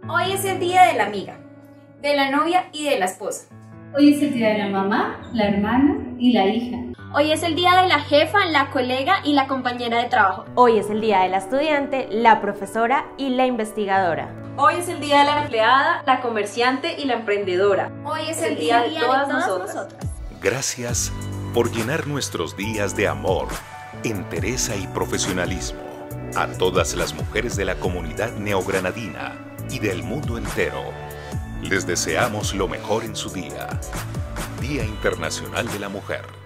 Hoy es el día de la amiga, de la novia y de la esposa. Hoy es el día de la mamá, la hermana y la hija. Hoy es el día de la jefa, la colega y la compañera de trabajo. Hoy es el día de la estudiante, la profesora y la investigadora. Hoy es el día de la empleada, la comerciante y la emprendedora. Hoy es el día de todas nosotras. Gracias por llenar nuestros días de amor, entereza y profesionalismo. A todas las mujeres de la comunidad neogranadina y del mundo entero, les deseamos lo mejor en su día. Día Internacional de la Mujer.